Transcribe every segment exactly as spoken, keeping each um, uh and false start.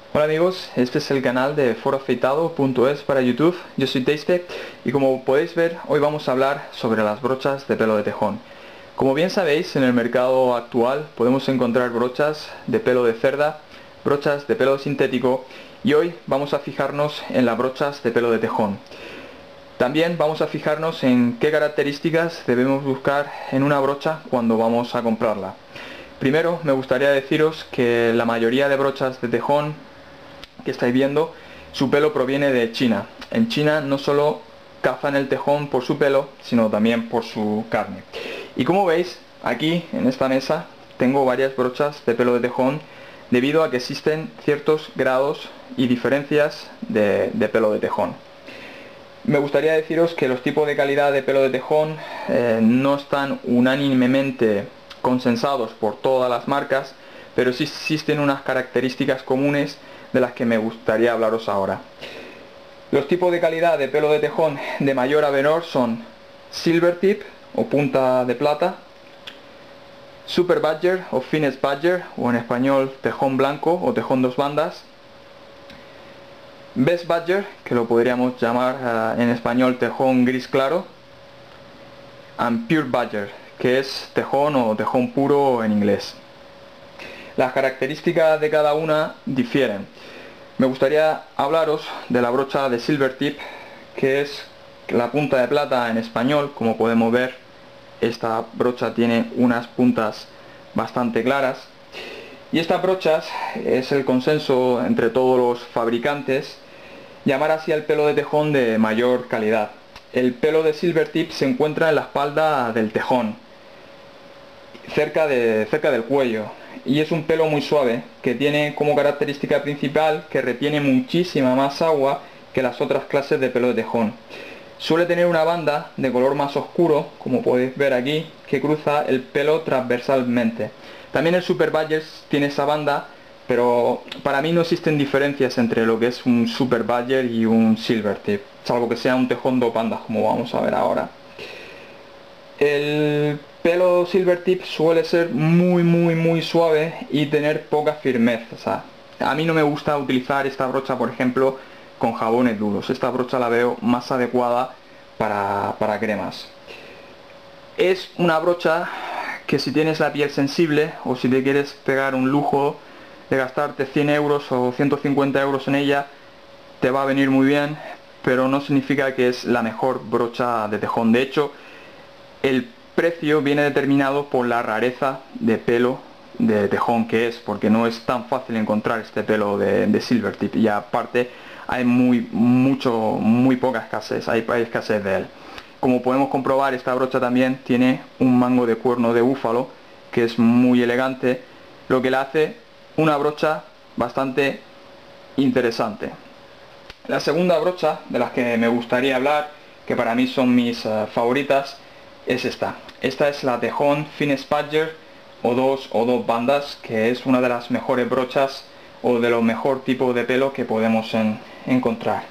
Hola amigos, este es el canal de foro afeitado punto es para YouTube. Yo soy Teispe y como podéis ver, hoy vamos a hablar sobre las brochas de pelo de tejón. Como bien sabéis, en el mercado actual podemos encontrar brochas de pelo de cerda, brochas de pelo sintético y hoy vamos a fijarnos en las brochas de pelo de tejón. También vamos a fijarnos en qué características debemos buscar en una brocha cuando vamos a comprarla. Primero me gustaría deciros que la mayoría de brochas de tejón que estáis viendo, su pelo proviene de China. En China no solo cazan el tejón por su pelo, sino también por su carne. Y como veis, aquí en esta mesa tengo varias brochas de pelo de tejón debido a que existen ciertos grados y diferencias de, de pelo de tejón. Me gustaría deciros que los tipos de calidad de pelo de tejón eh, no están unánimemente consensados por todas las marcas, pero sí existen unas características comunes de las que me gustaría hablaros ahora. Los tipos de calidad de pelo de tejón de mayor a menor son Silver Tip o punta de plata, Super Badger o Finest Badger o en español tejón blanco o tejón dos bandas, Best Badger, que lo podríamos llamar uh, en español tejón gris claro, and Pure Badger, que es tejón o tejón puro en inglés. Las características de cada una difieren. Me gustaría hablaros de la brocha de Silver Tip, que es la punta de plata en español. Como podemos ver, esta brocha tiene unas puntas bastante claras. Y estas brochas es el consenso entre todos los fabricantes llamar así al pelo de tejón de mayor calidad. El pelo de Silver Tip se encuentra en la espalda del tejón, cerca, de, cerca del cuello, y es un pelo muy suave que tiene como característica principal que retiene muchísima más agua que las otras clases de pelo de tejón. Suele tener una banda de color más oscuro, como podéis ver aquí, que cruza el pelo transversalmente. También el Super Badger tiene esa banda, pero para mí no existen diferencias entre lo que es un Super Badger y un Silver Tip, salvo que sea un tejón dos bandas, como vamos a ver ahora. El pelo Silver Tip suele ser muy muy muy suave y tener poca firmeza. O sea, a mí no me gusta utilizar esta brocha, por ejemplo, con jabones duros. Esta brocha la veo más adecuada para, para cremas. Es una brocha que si tienes la piel sensible o si te quieres pegar un lujo de gastarte cien euros o ciento cincuenta euros en ella, te va a venir muy bien, pero no significa que es la mejor brocha de tejón. De hecho, el precio viene determinado por la rareza de pelo de tejón que es, porque no es tan fácil encontrar este pelo de, de Silver Tip, y aparte hay muy mucho muy poca escasez, hay, hay escasez de él. Como podemos comprobar, esta brocha también tiene un mango de cuerno de búfalo que es muy elegante, lo que le hace una brocha bastante interesante. La segunda brocha de las que me gustaría hablar, que para mí son mis uh, favoritas, es esta. Esta es la tejón Finest Badger o dos o dos bandas, que es una de las mejores brochas o de los mejor tipo de pelo que podemos en, encontrar.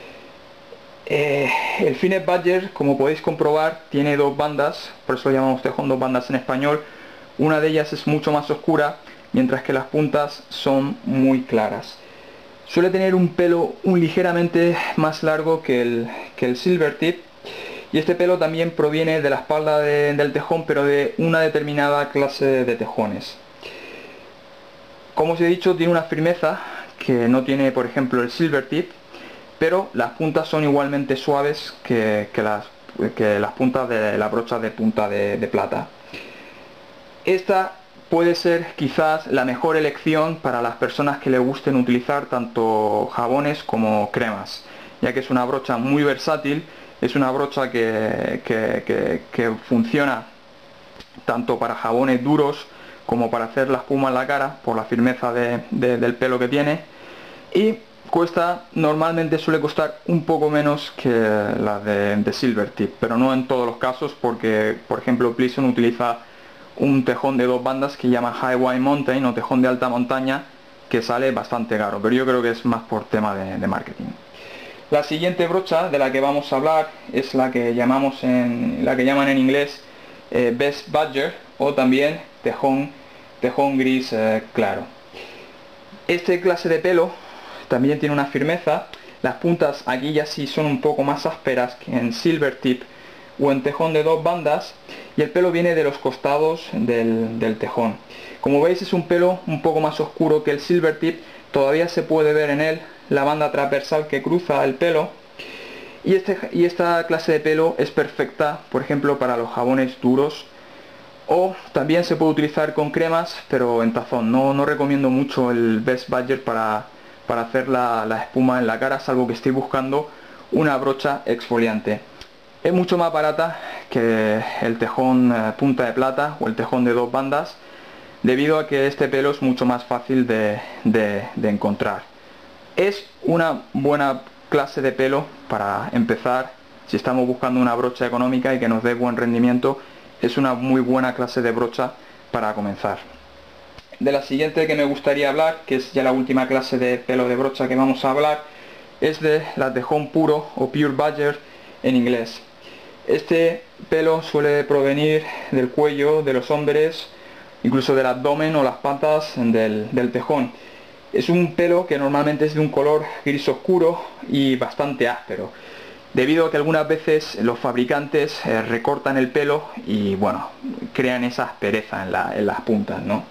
Eh, el Finest Badger, como podéis comprobar, tiene dos bandas, por eso lo llamamos tejón dos bandas en español. Una de ellas es mucho más oscura, mientras que las puntas son muy claras. Suele tener un pelo un ligeramente más largo que el, que el Silver Tip, y este pelo también proviene de la espalda de, del tejón, pero de una determinada clase de tejones. Como os he dicho, tiene una firmeza que no tiene, por ejemplo, el Silver Tip, pero las puntas son igualmente suaves que, que, las, que las puntas de la brocha de punta de, de plata. Esta puede ser quizás la mejor elección para las personas que le gusten utilizar tanto jabones como cremas, ya que es una brocha muy versátil. Es una brocha que, que, que, que funciona tanto para jabones duros como para hacer la espuma en la cara, por la firmeza de, de, del pelo que tiene, y cuesta, normalmente suele costar un poco menos que la de, de Silver Tip, pero no en todos los casos, porque por ejemplo Pleason utiliza un tejón de dos bandas que llama Highway Mountain o tejón de alta montaña, que sale bastante caro, pero yo creo que es más por tema de, de marketing. La siguiente brocha de la que vamos a hablar es la que llamamos en la que llaman en inglés eh, Best Badger o también tejón, tejón gris eh, claro. Este clase de pelo también tiene una firmeza. Las puntas aquí ya sí son un poco más ásperas que en Silvertip o en tejón de dos bandas, y el pelo viene de los costados del, del tejón. Como veis, es un pelo un poco más oscuro que el Silvertip. Todavía se puede ver en él la banda transversal que cruza el pelo, y, este, y esta clase de pelo es perfecta, por ejemplo, para los jabones duros, o también se puede utilizar con cremas, pero en tazón. No, no recomiendo mucho el Best Budget para, para hacer la, la espuma en la cara, salvo que estéis buscando una brocha exfoliante. Es mucho más barata que el tejón eh, punta de plata o el tejón de dos bandas, debido a que este pelo es mucho más fácil de, de, de encontrar. Es una buena clase de pelo para empezar. Si estamos buscando una brocha económica y que nos dé buen rendimiento, es una muy buena clase de brocha para comenzar. De la siguiente que me gustaría hablar, que es ya la última clase de pelo de brocha que vamos a hablar, es de la tejón puro o Pure Badger en inglés. Este pelo suele provenir del cuello de los hombres, incluso del abdomen o las patas del, del tejón. Es un pelo que normalmente es de un color gris oscuro y bastante áspero, debido a que algunas veces los fabricantes eh, recortan el pelo y bueno, crean esa aspereza en, la, en las puntas, ¿no?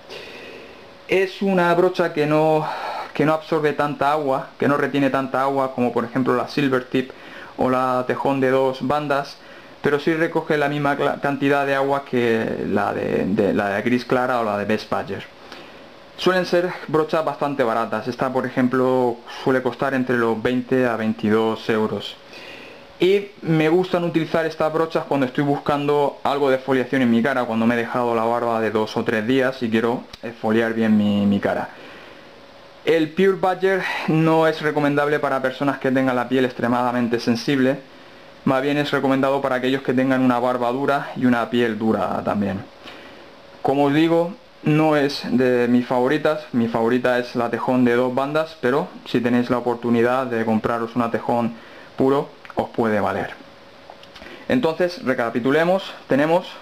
Es una brocha que no, que no absorbe tanta agua, que no retiene tanta agua como por ejemplo la Silvertip o la tejón de dos bandas, pero sí recoge la misma cantidad de agua que la de, de, la de gris clara o la de Best Badger. Suelen ser brochas bastante baratas. Esta, por ejemplo, suele costar entre los veinte a veintidós euros. Y me gustan utilizar estas brochas cuando estoy buscando algo de exfoliación en mi cara, cuando me he dejado la barba de dos o tres días y quiero exfoliar bien mi, mi cara. El Pure Badger no es recomendable para personas que tengan la piel extremadamente sensible, más bien es recomendado para aquellos que tengan una barba dura y una piel dura también. Como os digo, no es de mis favoritas. Mi favorita es la tejón de dos bandas, pero si tenéis la oportunidad de compraros una tejón puro, os puede valer. Entonces, recapitulemos. Tenemos